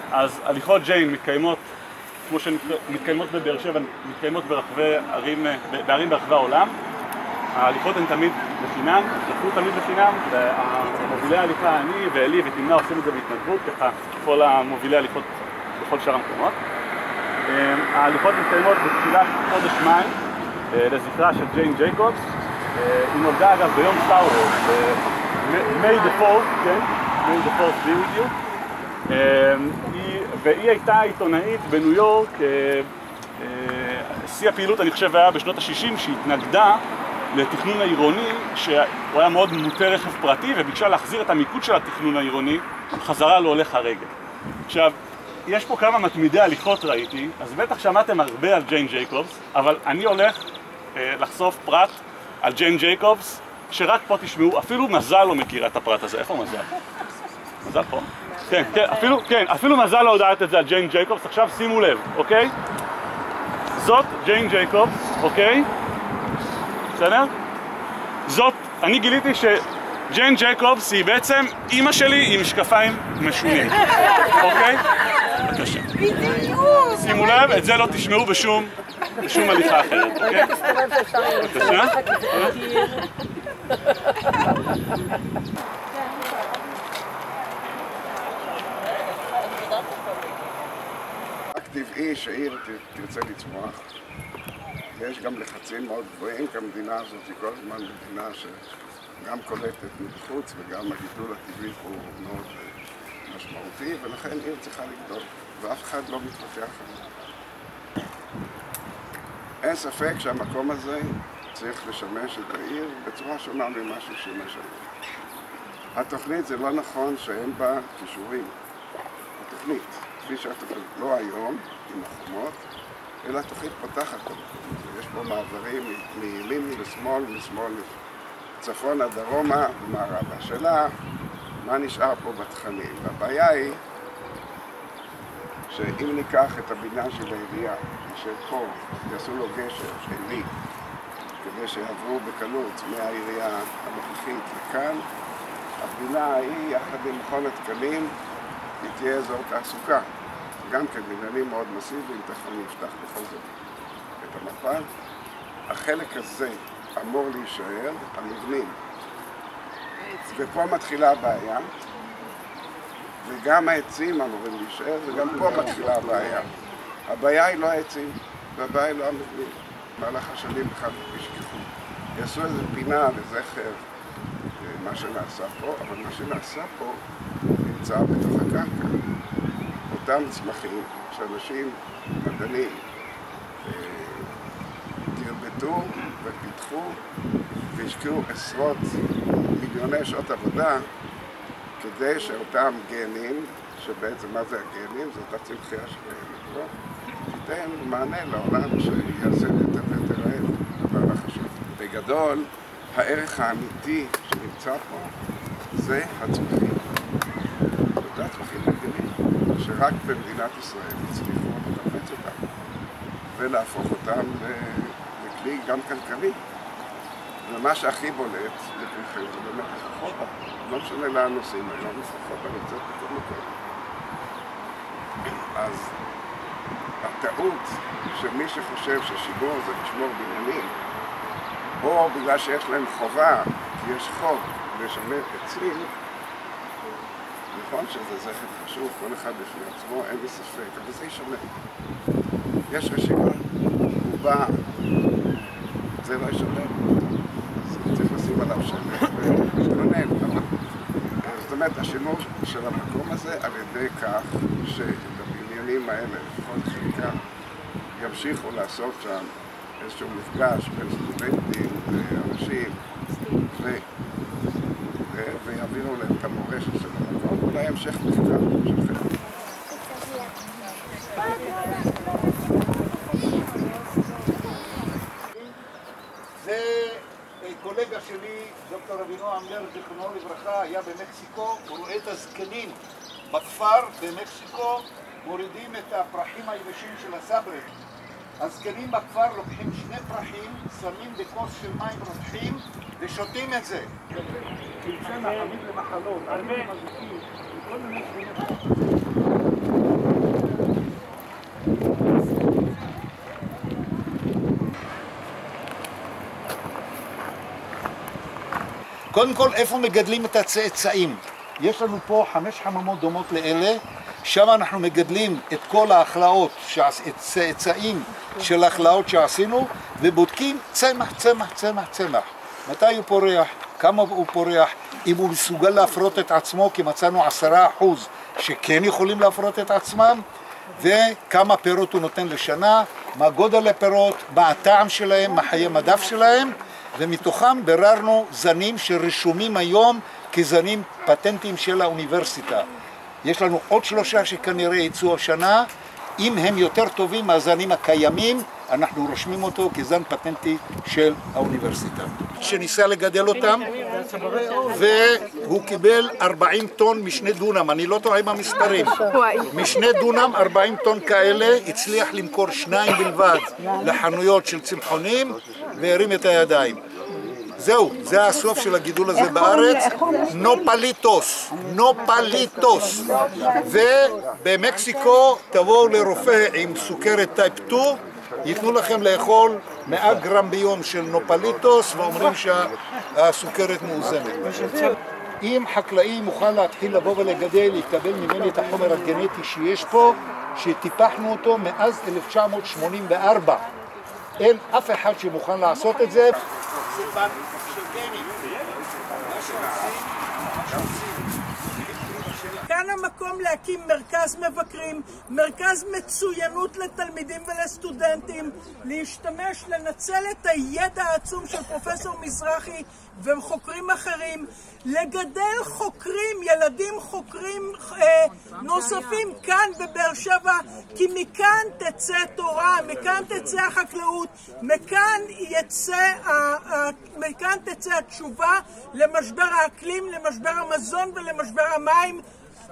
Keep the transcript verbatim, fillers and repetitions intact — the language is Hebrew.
אז הליכות ג'יין מתקיימות, כמו שמתקיימות בבאר שבע, מתקיימות ברחבי ערים, בערים ברחבי העולם. ההליכות הן תמיד בחינם, דחו תמיד בחינם, והמובילי ההליכה, אני ואלי ותמנה עושים את זה בהתנדבות, ככה כל המובילי ההליכות בכל שאר המקומות. ההליכות מתקיימות בתחילת חודש מאי, לזכרה של ג'יין ג'ייקובס. היא נולדה אגב ביום סטאר וורס, May the fourth, כן? May the fourth be with you. והיא הייתה עיתונאית בניו יורק, שיא הפעילות אני חושב היה בשנות ה-שישים, שהתנגדה לתכנון העירוני, שהוא היה מאוד מוטה רכב פרטי, וביקשה להחזיר את המיקוד של התכנון העירוני חזרה להולך הרגל. עכשיו, יש פה כמה מתמידי הליכות ראיתי, אז בטח שמעתם הרבה על ג'יין ג'ייקובס, אבל אני הולך אה, לחשוף פרט על ג'יין ג'ייקובס, שרק פה תשמעו, אפילו מזל לא מכירה את הפרט הזה. איפה מזל? מזל פה? כן, כן, אפילו, כן, אפילו מזל לא יודעת את זה על ג'יין ג'ייקובס. עכשיו שימו לב, אוקיי? זאת ג'יין ג'ייקובס, אוקיי? בסדר? זאת, אני גיליתי שג'יין ג'ייקובס היא בעצם אימא שלי עם משקפיים משונים, אוקיי? בבקשה. שימו לב, את זה לא תשמעו בשום, בשום הליכה אחרת, אוקיי? בבקשה. רק טבעי שעיר תרצה לצמוח. יש גם לחצים מאוד גבוהים, כי המדינה הזאת היא כל הזמן מדינה שגם קולטת מבחוץ וגם הגידול הטבעי הוא מאוד משמעותי, ולכן עיר צריכה לגדול, ואף אחד לא מתפתח על זה. אין ספק שהמקום הזה צריך לשמש את העיר בצורה שונה ממה ששימש היום. התוכנית זה לא נכון שאין בה כישורים. התוכנית, כפי שהתוכנית לא היום, עם החומות, אלא התוכנית פותחת את המקום. יש בו מעברים מימין לשמאל, משמאל צפונה, דרומה ומערבה. השאלה, מה נשאר פה בתכנים? והבעיה היא שאם ניקח את הבניין של העירייה, שפה יעשו לו גשר שלי, כדי שיעברו בקלות מהעירייה הנוכחית לכאן, הבנייה היא, יחד עם מכון התקנים, היא תהיה אזור תעסוקה. גם כן בניינים מאוד מסיביים, תכף אני אפתח בכל זאת את המפה. החלק הזה אמור להישאר, המבנים. ופה מתחילה הבעיה, וגם העצים אמורים להישאר, וגם פה מתחילה הבעיה. הבעיה היא לא העצים, והבעיה היא לא המבנים. במהלך השנים בכלל ישכחו. יעשו איזו פינה לזכר מה שנעשה פה, אבל מה שנעשה פה נמצא בתוך הקרקע. אותם צמחים שאנשים, מדענים, תרבטו ופיתחו והשקיעו עשרות מיליוני שעות עבודה כדי שאותם גנים, שבעצם מה זה הגנים? זאת הצמחייה שקיימת פה, תיתן מענה לעולם שיעשה יותר ויותר רעב, דבר החשוב. בגדול, הערך האמיתי שנמצא פה זה הצמחים. זה הצמחים הגנים, שרק במדינת ישראל הצליחו לנפץ אותם ולהפוך אותם לכלי גם כלכלי. ומה שהכי בולט לכולכם זה באמת לפחות, לא משנה לאן נוסעים היום, לפחות אני נמצאת בכל מקום. אז הטעות של מי שחושב ששימור זה לשמור בניינים, או בגלל שיש להם חובה, כי יש חוק לשמר עצים, נכון שזה זכר חשוב, כל אחד בפני עצמו, אין לי ספק, אבל זה ישמר. יש רשימה, הוא בא, זה לא ישמר. אז צריך לשים עליו שלט ולהתכונן. זאת אומרת, השימור של המקום הזה על ידי כך שאת הבניינים האלה, לפחות חלקם, ימשיכו לעשות שם איזשהו מפגש בין סטודנטים ואנשים ויעבירו להם את המורשת של המקום, אולי המשך מחקר שלכם. זה קולגה שלי, דוקטור אבינועם לר, זיכרונו לברכה, היה במקסיקו, הוא רואה את הזקנים בכפר במקסיקו, מורידים את הפרחים היבשים של הסברק. הזקנים בכפר לוקחים שני פרחים, שמים בכוס של מים רותחים ושותים את זה. תמצא עמיד למחלות, עמיד למזיקים, וכל מיני דברים. קודם כל, איפה מגדלים את הצאצאים? יש לנו פה חמש חממות דומות לאלה, שם אנחנו מגדלים את כל ההכלאות, את צאצאים של ההכלאות שעשינו, ובודקים צמח, צמח, צמח, צמח. מתי הוא פורח, כמה הוא פורח, אם הוא מסוגל להפרות את עצמו, כי מצאנו עשרה אחוז שכן יכולים להפרות את עצמם, וכמה פירות הוא נותן לשנה, מה גודל הפירות, מה הטעם שלהם, מה חיי מדף שלהם, ומתוכם בררנו זנים שרשומים היום כזנים פטנטיים של האוניברסיטה. יש לנו עוד שלושה שכנראה יצאו השנה, אם הם יותר טובים מהזנים הקיימים, אנחנו רושמים אותו כזן פטנטי של האוניברסיטה. שניסה לגדל אותם, והוא קיבל ארבעים טון משני דונם, אני לא טועה עם המספרים. משני דונם, ארבעים טון כאלה, הצליח למכור שניים בלבד לחנויות של צמחונים, והרים את הידיים. זהו, זה הסוף של הגידול הזה בארץ, נופליטוס, נופליטוס. ובמקסיקו תבואו לרופא עם סוכרת טייפ שתיים, ייתנו לכם לאכול מאה גרם ביום של נופליטוס, ואומרים שהסוכרת מאוזנת. אם חקלאי מוכן להתחיל לבוא ולגדל, יקבל ממני את החומר הגנטי שיש פה, שטיפחנו אותו מאז אלף תשע מאות שמונים וארבע. אין אף אחד שמוכן לעשות את זה. כאן המקום להקים מרכז מבקרים, מרכז מצוינות לתלמידים ולסטודנטים, להשתמש, לנצל את הידע העצום של פרופסור מזרחי וחוקרים אחרים, לגדל חוקרים, ילדים חוקרים אה, נוספים כאן בבאר שבע, כי מכאן תצא תורה, מכאן תצא החקלאות, מכאן יצא, אה, אה, מכאן תצא התשובה למשבר האקלים, למשבר המזון ולמשבר המים.